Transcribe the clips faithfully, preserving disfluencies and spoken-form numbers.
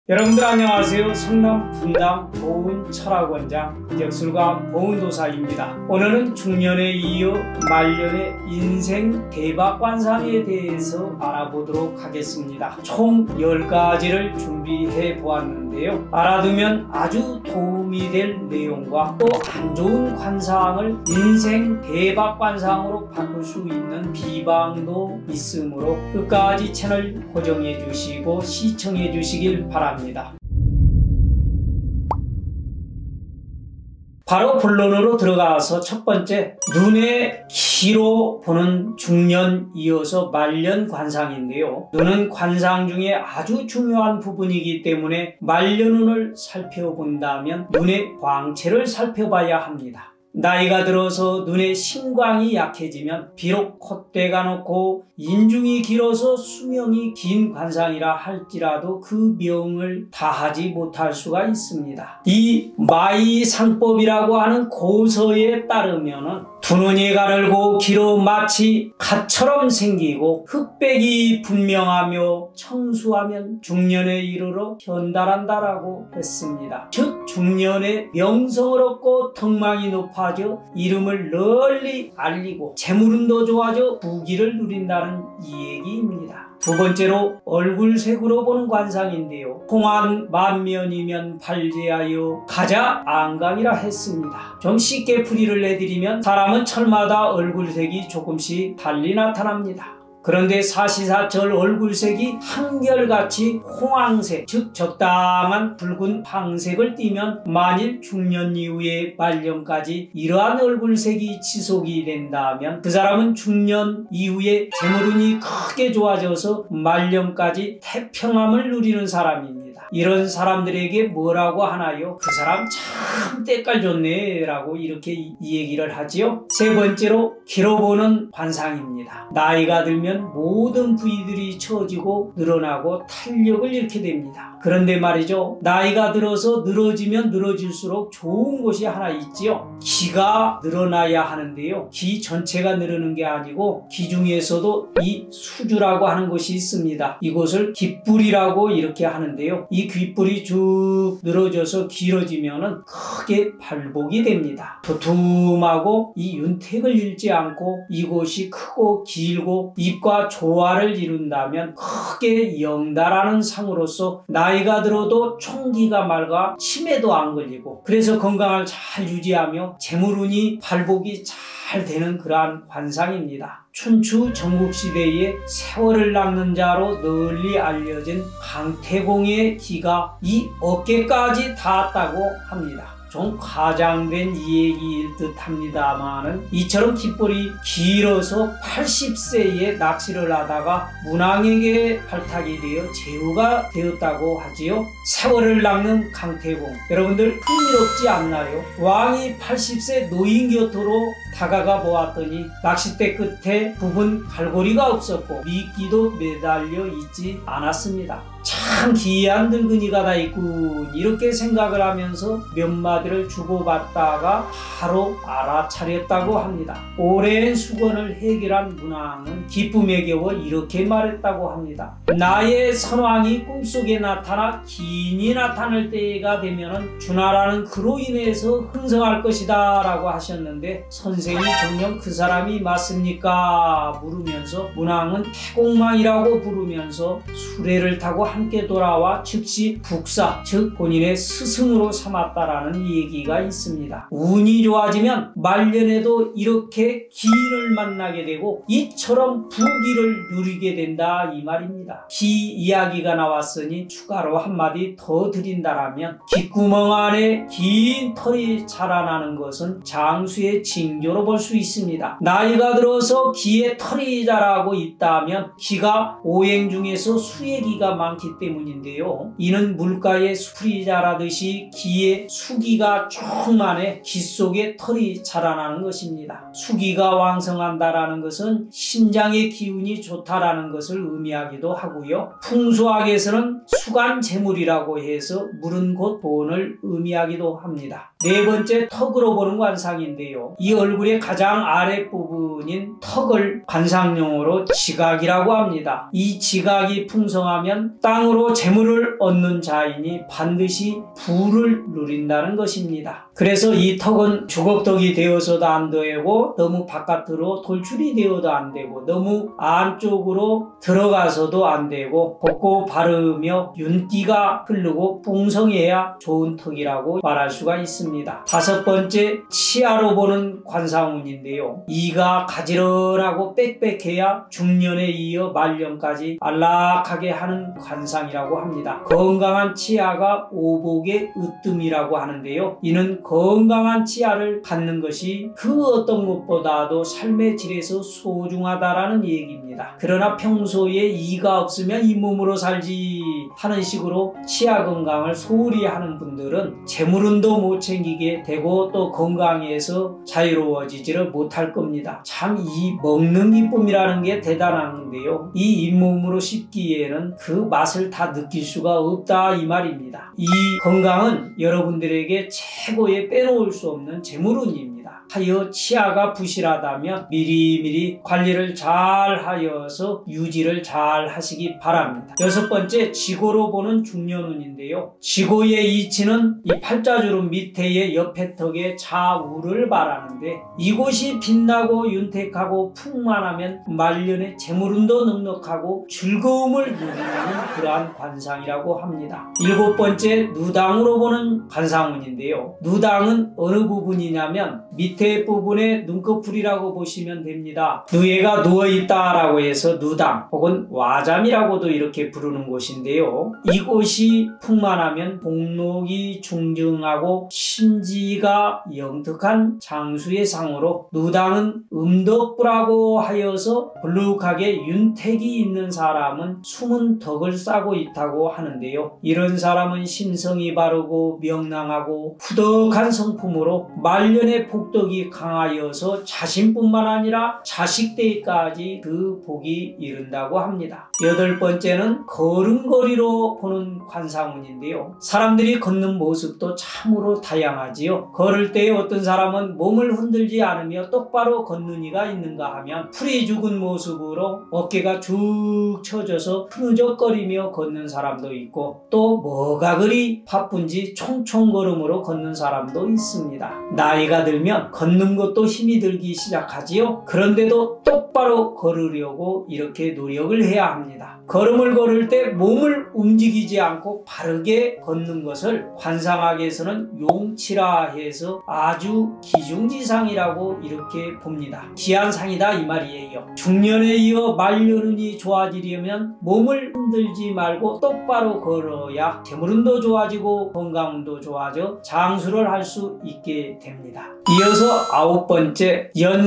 여러분들 안녕하세요. 성남 분당 보훈철학원장 이적술가 보훈도사입니다. 오늘은 중년에 이어 말년의 인생 대박관상에 대해서 알아보도록 하겠습니다. 총 열 가지를 준비해 보았는데요. 알아두면 아주 도움이 될 내용과 또 안 좋은 관상을 인생 대박관상으로 바꿀 수 있는 비방도 있으므로 끝까지 채널 고정해 주시고 시청해 주시길 바랍니다. 바로 본론으로 들어가서 첫 번째, 눈에 기로 보는 중년 이어서 말년 관상인데요. 눈은 관상 중에 아주 중요한 부분이기 때문에 말년운을 살펴본다면 눈의 광채를 살펴봐야 합니다. 나이가 들어서 눈의 신광이 약해지면 비록 콧대가 높고 인중이 길어서 수명이 긴 관상이라 할지라도 그 명을 다하지 못할 수가 있습니다. 이 마이상법이라고 하는 고서에 따르면은 두 눈이 가늘고 길어 마치 갓처럼 생기고 흑백이 분명하며 청수하면 중년에 이르러 현달한다라고 했습니다. 즉 중년에 명성을 얻고 덕망이 높아져 이름을 널리 알리고 재물운도 좋아져 부귀를 누린다는 이 얘기입니다. 두 번째로 얼굴색으로 보는 관상인데요. 홍한 만면이면 발제하여 가자 안강이라 했습니다. 좀 쉽게 풀이를 내드리면 사람은 철마다 얼굴색이 조금씩 달리 나타납니다. 그런데 사시사철 얼굴색이 한결같이 홍황색, 즉 적당한 붉은 황색을 띠면 만일 중년 이후에 말년까지 이러한 얼굴색이 지속이 된다면 그 사람은 중년 이후에 재물운이 크게 좋아져서 말년까지 태평함을 누리는 사람입니다. 이런 사람들에게 뭐라고 하나요? 그 사람 참 때깔 좋네 라고 이렇게 이 얘기를 하지요. 세 번째로 길어보는 관상입니다. 나이가 들면 모든 부위들이 처지고 늘어나고 탄력을 잃게 됩니다. 그런데 말이죠, 나이가 들어서 늘어지면 늘어질수록 좋은 곳이 하나 있지요. 기가 늘어나야 하는데요. 기 전체가 늘어는 게 아니고 기 중에서도 이 수주라고 하는 곳이 있습니다. 이곳을 귓불이라고 이렇게 하는데요. 이 귓불이 쭉 늘어져서 길어지면은 크게 발복이 됩니다. 도톰하고 이 윤택을 잃지 않고 이곳이 크고 길고 입과 조화를 이룬다면 크게 영달하는 상으로서 나이가 들어도 총기가 맑아 치매도 안 걸리고 그래서 건강을 잘 유지하며 재물운이 발복이 잘 되는 그러한 관상입니다. 춘추 전국시대에 세월을 낚는 자로 널리 알려진 강태공의 기가 이 어깨까지 닿았다고 합니다. 좀 과장된 이 얘기일 듯 합니다만은 이처럼 깃볼이 길어서 팔십 세에 낚시를 하다가 문왕에게 발탁이 되어 제후가 되었다고 하지요. 세월을 낚는 강태공, 여러분들 흥미롭지 않나요? 왕이 팔십 세 노인 곁으로 다가가 보았더니 낚싯대 끝에 부분 갈고리가 없었고 미끼도 매달려 있지 않았습니다. 참 기이한 늙은이가 다 있군 이렇게 생각을 하면서 몇 마디를 주고받다가 바로 알아차렸다고 합니다. 오랜 수건을 해결한 문왕은 기쁨에 겨워 이렇게 말했다고 합니다. 나의 선왕이 꿈속에 나타나 기인이 나타날 때가 되면 주나라는 그로 인해서 흥성할 것이다 라고 하셨는데 선생이 정녕 그 사람이 맞습니까? 물으면서 문왕은 태공망이라고 부르면서 수레를 타고 함께 돌아와 즉시 북사, 즉 본인의 스승으로 삼았다라는 얘기가 있습니다. 운이 좋아지면 말년에도 이렇게 기인을 만나게 되고 이처럼 부귀를 누리게 된다 이 말입니다. 기 이야기가 나왔으니 추가로 한마디 더 드린다라면 귓구멍 안에 긴 털이 자라나는 것은 장수의 징조로 볼 수 있습니다. 나이가 들어서 기에 털이 자라고 있다면 기가 오행 중에서 수의 기가 많기 때문인데요. 이는 물가에 풀이 자라듯이 기에 수기가 충만해 기 속에 털이 자라나는 것입니다. 수기가 왕성한다라는 것은 신장의 기운이 좋다라는 것을 의미하기도 하고요. 풍수학에서는 수간재물이라고 해서 물은 곧 돈을 의미하기도 합니다. 네 번째, 턱으로 보는 관상인데요. 이 얼굴 얼굴의 가장 아랫부분인 턱을 관상용어로 지각이라고 합니다. 이 지각이 풍성하면 땅으로 재물을 얻는 자이니 반드시 부를 누린다는 것입니다. 그래서 이 턱은 주걱턱이 되어서도 안 되고 너무 바깥으로 돌출이 되어도 안 되고 너무 안쪽으로 들어가서도 안 되고 곱고 바르며 윤기가 흐르고 풍성해야 좋은 턱이라고 말할 수가 있습니다. 다섯 번째, 치아로 보는 관상운인데요. 이가 가지런하고 빽빽해야 중년에 이어 말년까지 안락하게 하는 관상이라고 합니다. 건강한 치아가 오복의 으뜸이라고 하는데요. 이는 건강한 치아를 갖는 것이 그 어떤 것보다도 삶의 질에서 소중하다라는 얘기입니다. 그러나 평소에 이가 없으면 이 몸으로 살지 하는 식으로 치아 건강을 소홀히 하는 분들은 재물운도 못 챙기게 되고 또 건강에서 자유로워지지를 못할 겁니다. 참 이 먹는 기쁨이라는 게 대단한데요. 이 잇몸으로 씹기에는 그 맛을 다 느낄 수가 없다 이 말입니다. 이 건강은 여러분들에게 최고의 빼놓을 수 없는 재물운입니다. 하여 치아가 부실하다면 미리미리 관리를 잘 하여서 유지를 잘 하시기 바랍니다. 여섯 번째, 지고로 보는 중년운인데요. 지고의 이치는 이 팔자주름 밑에의 옆에 턱의 좌우를 말하는데 이곳이 빛나고 윤택하고 풍만하면 말년에 재물운도 넉넉하고 즐거움을 누리는 그러한 관상이라고 합니다. 일곱 번째, 누당으로 보는 관상운인데요. 누당은 어느 부분이냐면 밑에 부분의 눈꺼풀이라고 보시면 됩니다. 누에가 누워있다라고 해서 누당 혹은 와잠이라고도 이렇게 부르는 곳인데요. 이곳이 풍만하면 복록이 중증하고 심지가 영특한 장수의 상으로 누당은 음덕부라고 하여서 불룩하게 윤택이 있는 사람은 숨은 덕을 싸고 있다고 하는데요. 이런 사람은 심성이 바르고 명랑하고 후덕한 성품으로 말년의 복덕이 강하여서 자신뿐만 아니라 자식들까지 그 복이 이른다고 합니다. 여덟 번째는 걸음걸이로 보는 관상운인데요. 사람들이 걷는 모습도 참으로 다양하지요. 걸을 때 어떤 사람은 몸을 흔들지 않으며 똑바로 걷는 이가 있는가 하면 풀이 죽은 모습으로 어깨가 쭉 처져서 흐느적거리며 걷는 사람도 있고 또 뭐가 그리 바쁜지 총총걸음으로 걷는 사람도 있습니다. 나이가 들면 걷는 것도 힘이 들기 시작하지요. 그런데도 똑바로 걸으려고 이렇게 노력을 해야 합니다. 걸음을 걸을 때 몸을 움직이지 않고 바르게 걷는 것을 관상학에서는 용치라 해서 아주 기중지상이라고 이렇게 봅니다. 귀한 상이다 이 말이에요. 중년에 이어 말년운이 좋아지려면 몸을 흔들지 말고 똑바로 걸어야 재물운도 좋아지고 건강운도 좋아져 장수를 할 수 있게 됩니다. 이어서 아홉 번째,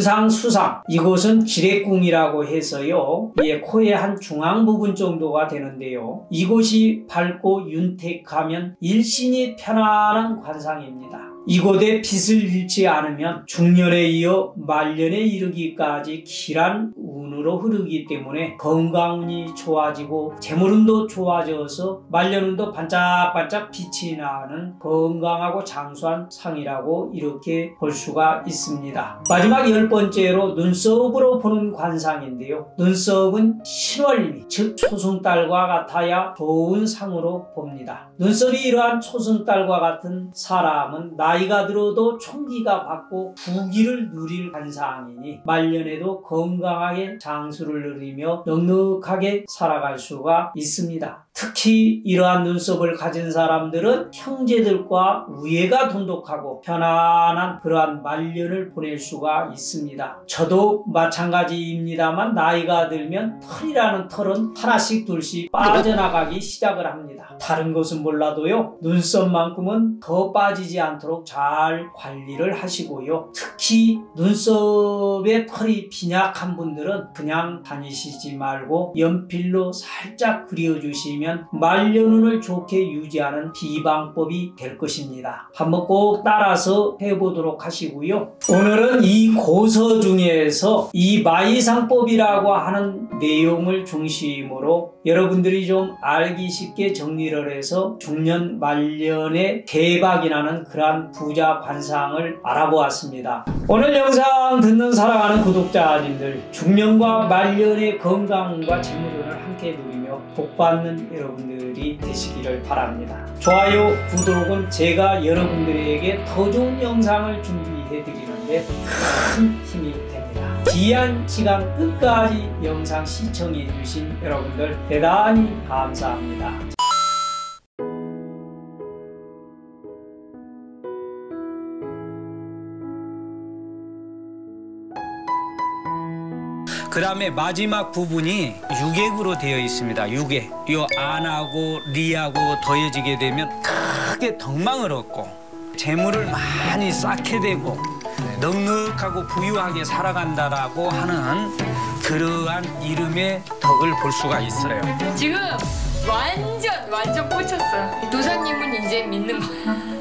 연상수상. 이곳은 지뢰궁이라고 해서요. 예, 코의 한 중앙 부분 정도가 되는데요. 이곳이 밝고 윤택하면 일신이 편안한 관상입니다. 이곳에 빛을 잃지 않으면 중년에 이어 말년에 이르기까지 길한 운으로 흐르기 때문에 건강운이 좋아지고 재물운도 좋아져서 말년운도 반짝반짝 빛이 나는 건강하고 장수한 상이라고 이렇게 볼 수가 있습니다. 마지막 열 번째로 눈썹으로 보는 관상인데요. 눈썹은 신월미, 즉 초승달과 같아야 좋은 상으로 봅니다. 눈썹이 이러한 초승달과 같은 사람은 나이가 들어도 총기가 받고 부귀를 누릴 관상이니 말년에도 건강하게 장수를 누리며 넉넉하게 살아갈 수가 있습니다. 특히 이러한 눈썹을 가진 사람들은 형제들과 우애가 돈독하고 편안한 그러한 말년을 보낼 수가 있습니다. 저도 마찬가지입니다만 나이가 들면 털이라는 털은 하나씩 둘씩 빠져나가기 시작을 합니다. 다른 것은 몰라도요, 눈썹만큼은 더 빠지지 않도록 잘 관리를 하시고요. 특히 눈썹에 털이 빈약한 분들은 그냥 다니시지 말고 연필로 살짝 그려주시면 되면 말년운을 좋게 유지하는 비방법이 될 것입니다. 한번 꼭 따라서 해보도록 하시고요. 오늘은 이 고서 중에서 이 마이상법이라고 하는 내용을 중심으로 여러분들이 좀 알기 쉽게 정리를 해서 중년 말년에 대박이 나는 그러한 부자 관상을 알아보았습니다. 오늘 영상 듣는 사랑하는 구독자님들, 중년과 말년의 건강과 재물운을 함께 누리며 복받는 여러분들이 되시기를 바랍니다. 좋아요, 구독은 제가 여러분들에게 더 좋은 영상을 준비해 드리는데 큰 힘이 됩니다. 귀한 시간 끝까지 영상 시청해 주신 여러분들 대단히 감사합니다. 그 다음에 마지막 부분이 유객으로 되어 있습니다. 유객. 이 안하고 리하고 더해지게 되면 크게 덕망을 얻고 재물을 많이 쌓게 되고 넉넉하고 부유하게 살아간다라고 하는 그러한 이름의 덕을 볼 수가 있어요. 지금 완전 완전 꽂혔어요. 도사님은 이제 믿는 거예요.